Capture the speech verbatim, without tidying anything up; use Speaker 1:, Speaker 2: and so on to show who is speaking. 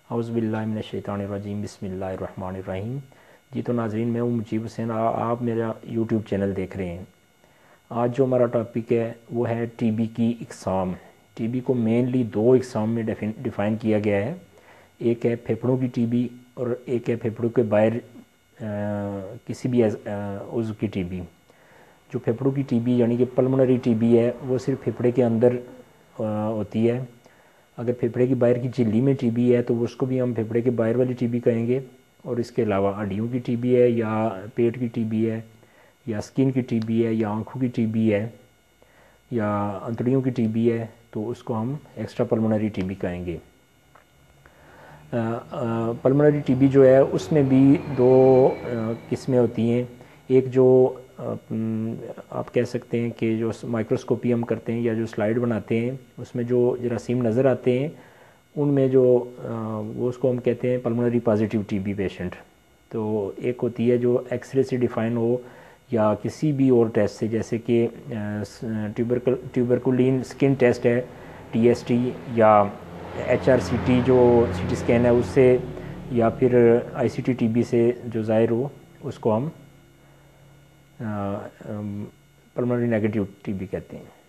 Speaker 1: اعوذ باللہ من الشیطان الرجیم، بسم اللہ الرحمن الرحیم۔ جی تو ناظرین، میں ہوں مجیب حسین، آپ میرا یوٹیوب چینل دیکھ رہے ہیں۔ آج جو ہمارا ٹاپک ہے وہ ہے ٹی بی کی اقسام۔ ٹی بی کو مینلی دو اقسام میں ڈیفائن کیا گیا ہے، ایک ہے پھیپھڑوں کی ٹی بی اور ایک ہے پھیپھڑوں کے باہر کسی بھی عضو کی ٹی بی۔ جو پھیپھڑوں کی ٹی بی یعنی کہ پلمونری ٹی بی ہے وہ صرف پھیپھڑے کے اندر ہوتی ہے۔ اگر پھیپھڑے کی باہر کی جھلی میں ٹی بی ہے تو اس کو بھی ہم پھیپھڑے کے باہر والی ٹی بی کہیں گے، اور اس کے علاوہ ہڈیوں کی ٹی بی ہے یا پیٹ کی ٹی بی ہے یا اسکن کی ٹی بی ہے یا آنکھوں کی ٹی بی ہے یا انتڑیوں کی ٹی بی ہے تو اس کو ہم ایکسٹرا پلمونری ٹی بی کہیں گے۔ پلمونری ٹی بی جو ہے اس میں بھی دو قسمیں ہوتی ہیں، ایک جو آپ کہہ سکتے ہیں کہ جو مائکروسکوپی ہم کرتے ہیں یا جو سلائیڈ بناتے ہیں اس میں جو جراثیم نظر آتے ہیں ان میں جو وہ اس کو ہم کہتے ہیں pulmonary positive T B patient. تو ایک ہوتی ہے جو ایکس رے سے ڈیفائن ہو یا کسی بھی اور ٹیسٹ سے، جیسے کہ ٹیوبرکلین سکن ٹیسٹ ہے ٹی ایس ٹی، یا ایچ آر سی ٹی جو سی ٹی اسکین ہے اس سے، یا پھر I C T T B سے جو ظاہر ہو اس کو ہم پلمونری نیگیٹو ٹی بی کہتے ہیں۔